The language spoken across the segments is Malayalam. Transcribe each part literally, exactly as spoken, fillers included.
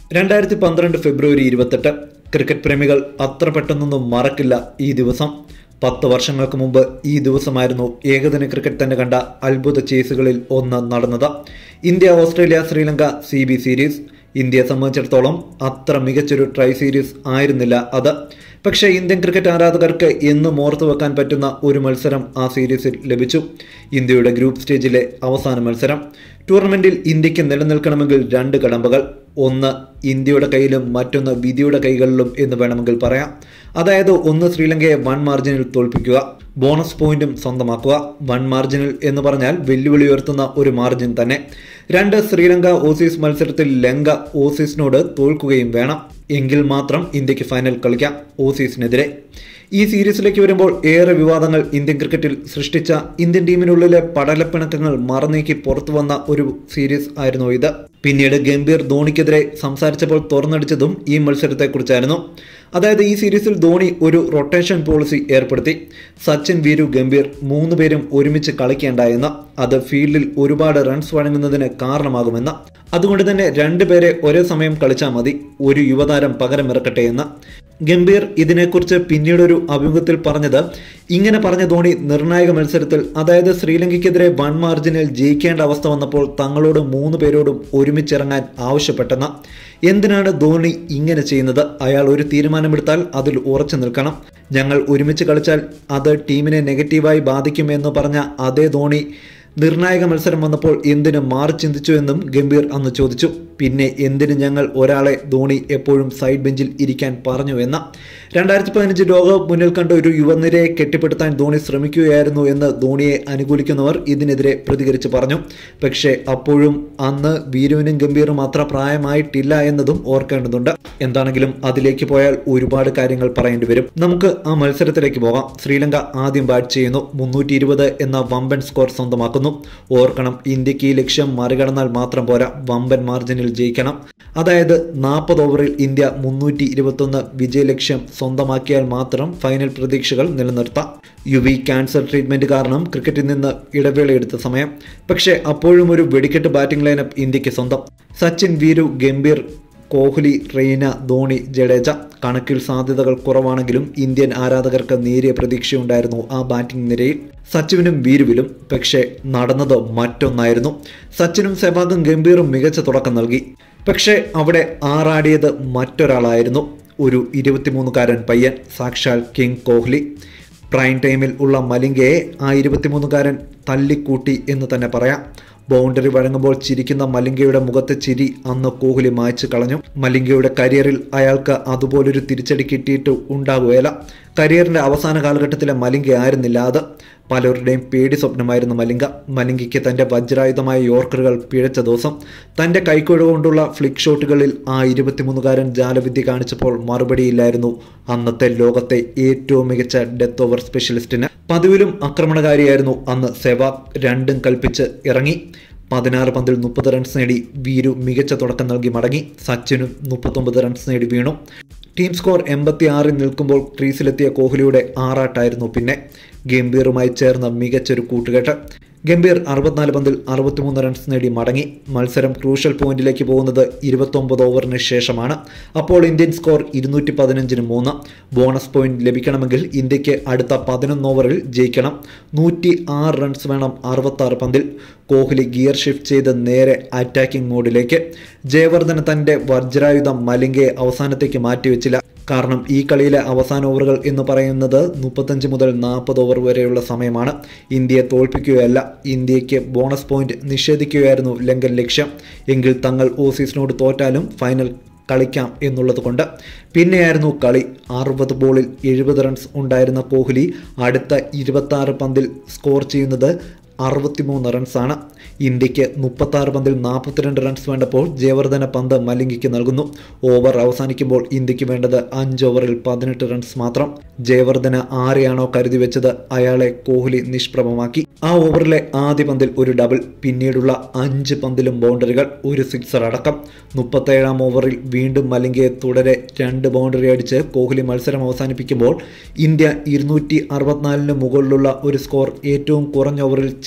രണ്ടായിരത്തി പന്ത്രണ്ട് ഫെബ്രുവരി ഇരുപത്തെട്ട്. ക്രിക്കറ്റ് പ്രേമികൾ അത്ര പെട്ടെന്നൊന്നും മറക്കില്ല ഈ ദിവസം. പത്ത് വർഷങ്ങൾക്ക് മുമ്പ് ഈ ദിവസമായിരുന്നു ഏകദിന ക്രിക്കറ്റ് തന്നെ കണ്ട അത്ഭുത ചേസുകളിൽ ഒന്ന് നടന്നത്. India Australia Sri Lanka C B series. ഇന്ത്യയെ സംബന്ധിച്ചിടത്തോളം അത്ര മികച്ചൊരു ട്രൈ സീരീസ് ആയിരുന്നില്ല അത്. പക്ഷേ ഇന്ത്യൻ ക്രിക്കറ്റ് ആരാധകർക്ക് എന്നും ഓർത്തു വെക്കാൻ പറ്റുന്ന ഒരു മത്സരം ആ സീരീസിൽ ലഭിച്ചു. ഇന്ത്യയുടെ ഗ്രൂപ്പ് സ്റ്റേജിലെ അവസാന മത്സരം. ടൂർണമെന്റിൽ ഇന്ത്യക്ക് നിലനിൽക്കണമെങ്കിൽ രണ്ട് കടമ്പകൾ. ഒന്ന് ഇന്ത്യയുടെ കയ്യിലും മറ്റൊന്ന് വിധിയുടെ കൈകളിലും എന്ന് വേണമെങ്കിൽ പറയാം. അതായത് ഒന്ന് ശ്രീലങ്കയെ വൺ മാർജിനിൽ തോൽപ്പിക്കുക, ബോണസ് പോയിന്റും സ്വന്തമാക്കുക. വൺ മാർജിനിൽ എന്ന് പറഞ്ഞാൽ വെല്ലുവിളി ഉയർത്തുന്ന ഒരു മാർജിൻ തന്നെ. രണ്ട് ശ്രീലങ്ക ഓസീസ് മത്സരത്തിൽ ലങ്ക ഓസീസിനോട് തോൽക്കുകയും വേണം. എങ്കിൽ മാത്രം ഇന്ത്യക്ക് ഫൈനൽ കളിക്കാം ഓസീസിനെതിരെ. ഈ സീരീസിലേക്ക് വരുമ്പോൾ ഏറെ വിവാദങ്ങൾ ഇന്ത്യൻ ക്രിക്കറ്റിൽ സൃഷ്ടിച്ച, ഇന്ത്യൻ ടീമിനുള്ളിലെ പടലപ്പിണക്കങ്ങൾ മറനീക്കി പുറത്തു വന്ന ഒരു സീരീസ് ആയിരുന്നു ഇത്. പിന്നീട് ഗംഭീർ ധോണിക്കെതിരെ സംസാരിച്ചപ്പോൾ തുറന്നടിച്ചതും ഈ മത്സരത്തെക്കുറിച്ചായിരുന്നു. അതായത് ഈ സീരീസിൽ ധോണി ഒരു റൊട്ടേഷൻ പോളിസി ഏർപ്പെടുത്തി. സച്ചിൻ, വീരു, ഗംഭീർ മൂന്ന് പേരും ഒരുമിച്ച് കളിക്കേണ്ട എന്ന്. അത് ഫീൽഡിൽ ഒരുപാട് റൺസ് വഴങ്ങുന്നതിന് കാരണമാകുമെന്ന്. അതുകൊണ്ട് തന്നെ രണ്ടുപേരെ ഒരേ സമയം കളിച്ചാൽ മതി, ഒരു യുവതാരം പകരമിറക്കട്ടെ എന്ന്. ഗംഭീർ ഇതിനെക്കുറിച്ച് പിന്നീടൊരു അഭിമുഖത്തിൽ പറഞ്ഞത്, ഇങ്ങനെ പറഞ്ഞ ധോണി നിർണായക മത്സരത്തിൽ, അതായത് ശ്രീലങ്കയ്ക്കെതിരെ വൺ മാർജിനിൽ ജയിക്കേണ്ട അവസ്ഥ വന്നപ്പോൾ തങ്ങളോട് മൂന്ന് പേരോടും ഒരുമിച്ചിറങ്ങാൻ ആവശ്യപ്പെട്ടെന്ന. എന്തിനാണ് ധോണി ഇങ്ങനെ ചെയ്യുന്നത്? അയാൾ ഒരു തീരുമാനമെടുത്താൽ അതിൽ ഉറച്ചു നിൽക്കണം. ഞങ്ങൾ ഒരുമിച്ച് കളിച്ചാൽ അത് ടീമിനെ നെഗറ്റീവായി ബാധിക്കുമെന്ന് പറഞ്ഞ അതേ ധോണി നിർണായക മത്സരം വന്നപ്പോൾ എന്തിനു മാറി ചിന്തിച്ചു എന്നും ഗംഭീർ അന്ന് ചോദിച്ചു. പിന്നെ എന്തിന് ഞങ്ങൾ ഒരാളെ ധോണി എപ്പോഴും സൈഡ് ബെഞ്ചിൽ ഇരിക്കാൻ പറഞ്ഞു എന്ന. രണ്ടായിരത്തി പതിനഞ്ച് ലോകകപ്പ് മുന്നിൽ കണ്ട ഒരു യുവനിരയെ കെട്ടിപ്പടുത്താൻ ധോണി ശ്രമിക്കുകയായിരുന്നു എന്ന് ധോണിയെ അനുകൂലിക്കുന്നവർ ഇതിനെതിരെ പ്രതികരിച്ച് പറഞ്ഞു. പക്ഷേ അപ്പോഴും അന്ന് വീരുവിനും ഗംഭീറും അത്ര പ്രായമായിട്ടില്ല എന്നതും ഓർക്കേണ്ടതുണ്ട്. എന്താണെങ്കിലും അതിലേക്ക് പോയാൽ ഒരുപാട് കാര്യങ്ങൾ പറയേണ്ടി വരും. നമുക്ക് ആ മത്സരത്തിലേക്ക് പോകാം. ശ്രീലങ്ക ആദ്യം ബാറ്റ് ചെയ്യുന്നു. മുന്നൂറ്റി ഇരുപത് എന്ന വമ്പൻ സ്കോർ സ്വന്തമാക്കുന്നു. ഓർക്കണം, ഇന്ത്യക്ക് ഈ ലക്ഷ്യം മറികടന്നാൽ മാത്രം പോരാ, വമ്പൻ മാർജിനിൽ ജയിക്കണം. അതായത് നാൽപ്പത് ഓവറിൽ ഇന്ത്യ മുന്നൂറ്റി ഇരുപത്തി ഒന്ന് വിജയലക്ഷ്യം സ്വന്തമാക്കിയാൽ മാത്രം ഫൈനൽ പ്രതീക്ഷകൾ നിലനിർത്താം. യു വി ക്യാൻസർ ട്രീറ്റ്മെന്റ് കാരണം ക്രിക്കറ്റിൽ നിന്ന് ഇടവേളയെടുത്ത സമയം. പക്ഷേ അപ്പോഴും ഒരു വെടിക്കെട്ട് ബാറ്റിംഗ് ലൈനപ്പ് ഇന്ത്യക്ക് സ്വന്തം. സച്ചിൻ, വീരു, ഗംഭീർ, കോഹ്ലി, റെയ്ന, ധോണി, ജഡേജ. കണക്കിൽ സാധ്യതകൾ കുറവാണെങ്കിലും ഇന്ത്യൻ ആരാധകർക്ക് നേരിയ പ്രതീക്ഷയുണ്ടായിരുന്നു ആ ബാറ്റിംഗ് നിരയിൽ, സച്ചിനും വീരുവിലും. പക്ഷേ നടന്നത് മറ്റൊന്നായിരുന്നു. സച്ചിനും സെവാഗും ഗംഭീറും മികച്ച തുടക്കം നൽകി. പക്ഷേ അവിടെ ആറാടിയത് മറ്റൊരാളായിരുന്നു. ഒരു ഇരുപത്തിമൂന്നുകാരൻ പയ്യൻ, സാക്ഷാൽ കിങ് കോഹ്ലി. പ്രൈം ടൈമിൽ ഉള്ള മലിംഗയെ ആ ഇരുപത്തിമൂന്നുകാരൻ തല്ലിക്കൂട്ടി എന്ന് തന്നെ പറയാം. ബൗണ്ടറി വഴങ്ങുമ്പോൾ ചിരിക്കുന്ന മലിംഗയുടെ മുഖത്തെ ചിരി അന്ന് കോഹ്ലി മായ്ച്ചു കളഞ്ഞു. മലിംഗയുടെ കരിയറിൽ അയാൾക്ക് അതുപോലൊരു തിരിച്ചടി കിട്ടിയിട്ട് ഉണ്ടാകുകയില്ല. കരിയറിന്റെ അവസാന കാലഘട്ടത്തിലെ മലിംഗ ആയിരുന്നില്ല അത്. പലരുടെയും പേടി സ്വപ്നമായിരുന്നു മലിംഗ. മലിംഗയ്ക്ക് തന്റെ വജ്രായുധമായ യോർക്കറുകൾ പിഴച്ച ദിവസം. തന്റെ കൈക്കുഴ ഫ്ലിക് ഷോട്ടുകളിൽ ആ ഇരുപത്തിമൂന്നുകാരൻ ജാലവിദ്യ കാണിച്ചപ്പോൾ മറുപടിയില്ലായിരുന്നു അന്നത്തെ ലോകത്തെ ഏറ്റവും മികച്ച ഡെത്ത് ഓവർ സ്പെഷ്യലിസ്റ്റിന്. പതിവിലും ആക്രമണകാരിയായിരുന്നു അന്ന് സെവാഗ്. രണ്ടും കൽപ്പിച്ച് ഇറങ്ങി. പതിനാറ് പന്തിൽ മുപ്പത് റൺസ് നേടി വീരു മികച്ച തുടക്കം നൽകി മടങ്ങി. സച്ചിനും മുപ്പത്തൊമ്പത് റൺസ് നേടി വീണു. ടീം സ്കോർ എൺപത്തി ആറിൽ നിൽക്കുമ്പോൾ ക്രീസിലെത്തിയ കോഹ്ലിയുടെ ആറാട്ടായിരുന്നു പിന്നെ. ഗംഭീറുമായി ചേർന്ന മികച്ചൊരു കൂട്ടുകെട്ട്. ഗംഭീർ അറുപത്തിനാല് പന്തിൽ അറുപത്തിമൂന്ന് റൺസ് നേടി മടങ്ങി. മത്സരം ക്രൂഷ്യൽ പോയിന്റിലേക്ക് പോകുന്നത് ഇരുപത്തൊമ്പത് ഓവറിന് ശേഷമാണ്. അപ്പോൾ ഇന്ത്യൻ സ്കോർ ഇരുന്നൂറ്റി പതിനഞ്ചിന് മൂന്ന്. ബോണസ് പോയിന്റ് ലഭിക്കണമെങ്കിൽ ഇന്ത്യക്ക് അടുത്ത പതിനൊന്ന് ഓവറിൽ ജയിക്കണം. നൂറ്റി ആറ് റൺസ് വേണം അറുപത്തി ആറ് പന്തിൽ. കോഹ്ലി ഗിയർ ഷിഫ്റ്റ് ചെയ്ത് നേരെ അറ്റാക്കിംഗ് മോഡിലേക്ക്. ജയവർദ്ധന തന്റെ വജ്രായുധം മലിംഗയെ അവസാനത്തേക്ക് മാറ്റിവെച്ചില്ല. കാരണം ഈ കളിയിലെ അവസാന ഓവറുകൾ എന്ന് പറയുന്നത് മുപ്പത്തഞ്ച് മുതൽ നാൽപ്പത് ഓവർ വരെയുള്ള സമയമാണ്. ഇന്ത്യയെ തോൽപ്പിക്കുകയല്ല, ഇന്ത്യക്ക് ബോണസ് പോയിന്റ് നിഷേധിക്കുകയായിരുന്നു ലങ്കൻ ലക്ഷ്യം. എങ്കിൽ തങ്ങൾ ഓസീസിനോട് തോറ്റാലും ഫൈനൽ കളിക്കാം എന്നുള്ളത് കൊണ്ട്. പിന്നെയായിരുന്നു കളി. അറുപത് ബോളിൽ എഴുപത് റൺസ് ഉണ്ടായിരുന്ന കോഹ്ലി അടുത്ത ഇരുപത്തി ആറ് പന്തിൽ സ്കോർ ചെയ്യുന്നത് അറുപത്തിമൂന്ന് റൺസാണ്. ഇന്ത്യക്ക് മുപ്പത്തി ആറ് പന്തിൽ നാൽപ്പത്തിരണ്ട് റൺസ് വേണ്ടപ്പോൾ ജയവർദ്ധന പന്ത് മലിംഗയ്ക്ക് നൽകുന്നു. ഓവർ അവസാനിക്കുമ്പോൾ ഇന്ത്യക്ക് വേണ്ടത് അഞ്ച് ഓവറിൽ പതിനെട്ട് റൺസ് മാത്രം. ജയവർദ്ധന ആരെയാണോ കരുതി വെച്ചത് അയാളെ കോഹ്ലി നിഷ്പ്രഭമാക്കി. ആ ഓവറിലെ ആദ്യ പന്തിൽ ഒരു ഡബിൾ, പിന്നീടുള്ള അഞ്ച് പന്തിലും ബൗണ്ടറികൾ, ഒരു സിക്സർ അടക്കം. മുപ്പത്തേഴാം ഓവറിൽ വീണ്ടും മലിംഗയെ തുടരെ രണ്ട് ബൗണ്ടറി അടിച്ച് കോഹ്ലി മത്സരം അവസാനിപ്പിക്കുമ്പോൾ ഇന്ത്യ ഇരുന്നൂറ്റി അറുപത്തിനാലിന് മുകളിലുള്ള ഒരു സ്കോർ ഏറ്റവും കുറഞ്ഞ ഓവറിൽ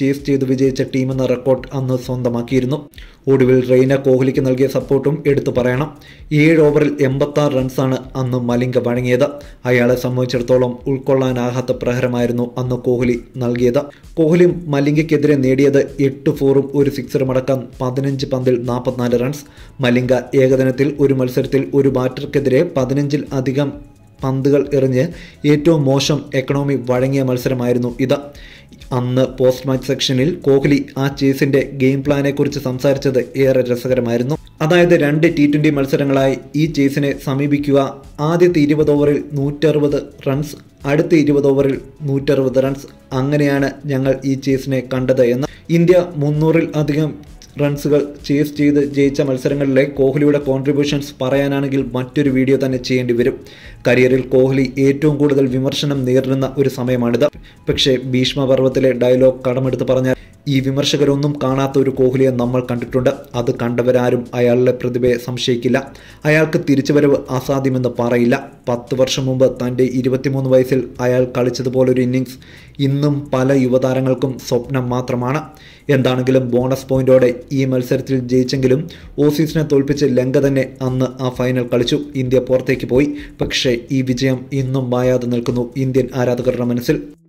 ചേസ് ചെയ്ത് വിജയിച്ച ടീമെന്ന റെക്കോർഡ് അന്ന് സ്വന്തമാക്കിയിരുന്നു. ഒടുവിൽ റെയ്ന കോഹ്ലിക്ക് നൽകിയ സപ്പോർട്ടും എടുത്തു പറയണം. ഏഴ് ഓവറിൽ എൺപത്തി ആറ് റൺസാണ് അന്ന് മലിംഗ വഴങ്ങിയത്. അയാളെ സംബന്ധിച്ചിടത്തോളം ഉൾക്കൊള്ളാനാകാത്ത പ്രഹരമായിരുന്നു അന്ന് കോഹ്ലി നൽകിയത്. കോഹ്ലി മലിംഗയ്ക്കെതിരെ നേടിയത് എട്ട് ഫോറും ഒരു സിക്സറും അടക്കം പതിനഞ്ച് പന്തിൽ നാൽപ്പത്തിനാല് റൺസ്. മലിംഗ ഏകദിനത്തിൽ ഒരു മത്സരത്തിൽ ഒരു ബാറ്റർക്കെതിരെ പതിനഞ്ചിൽ അധികം പന്തുകൾ എറിഞ്ഞ് ഏറ്റവും മോശം എക്കണോമി വഴങ്ങിയ മത്സരമായിരുന്നു ഇത്. അന്ന് പോസ്റ്റ് മാച്ച് സെക്ഷനിൽ കോഹ്ലി ആ ചേസിന്റെ ഗെയിം പ്ലാനെക്കുറിച്ച് സംസാരിച്ചത് ഏറെ രസകരമായിരുന്നു. അതായത് രണ്ട് ടി ട്വൻ്റി മത്സരങ്ങളായി ഈ ചേസിനെ സമീപിക്കുക. ആദ്യത്തെ ഇരുപത് ഓവറിൽ നൂറ്ററുപത് റൺസ്, അടുത്ത ഇരുപത് ഓവറിൽ നൂറ്ററുപത് റൺസ്, അങ്ങനെയാണ് ഞങ്ങൾ ഈ ചേസിനെ കണ്ടത് എന്ന്. ഇന്ത്യ മുന്നൂറിൽ അധികം റൺസുകൾ ചേസ് ചെയ്ത് ജയിച്ച മത്സരങ്ങളിലെ കോഹ്ലിയുടെ കോൺട്രിബ്യൂഷൻസ് പറയാനാണെങ്കിൽ മറ്റൊരു വീഡിയോ തന്നെ ചെയ്യേണ്ടി വരും. കരിയറിൽ കോഹ്ലി ഏറ്റവും കൂടുതൽ വിമർശനം നേരിടുന്ന ഒരു സമയമാണിത്. പക്ഷേ ഭീഷ്മപർവ്വത്തിലെ ഡയലോഗ് കടമെടുത്ത് പറഞ്ഞാൽ ഈ വിമർശകരൊന്നും കാണാത്ത ഒരു കോഹ്ലിയെ നമ്മൾ കണ്ടിട്ടുണ്ട്. അത് കണ്ടവരാരും അയാളുടെ പ്രതിഭയെ സംശയിക്കില്ല. അയാൾക്ക് തിരിച്ചുവരവ് അസാധ്യമെന്ന് പറയില്ല. പത്ത് വർഷം മുമ്പ് തൻ്റെ ഇരുപത്തിമൂന്ന് വയസ്സിൽ അയാൾ കളിച്ചതുപോലൊരു ഇന്നിങ്സ് ഇന്നും പല യുവതാരങ്ങൾക്കും സ്വപ്നം മാത്രമാണ്. എന്താണെങ്കിലും ബോണസ് പോയിന്റോടെ ഈ മത്സരത്തിൽ ജയിച്ചെങ്കിലും ഓസീസിനെ തോൽപ്പിച്ച് ലങ്ക തന്നെ അന്ന് ആ ഫൈനൽ കളിച്ചു. ഇന്ത്യ പുറത്തേക്ക് പോയി. പക്ഷേ ഈ വിജയം ഇന്നും മായാതെ നിൽക്കുന്നു ഇന്ത്യൻ ആരാധകരുടെ മനസ്സിൽ.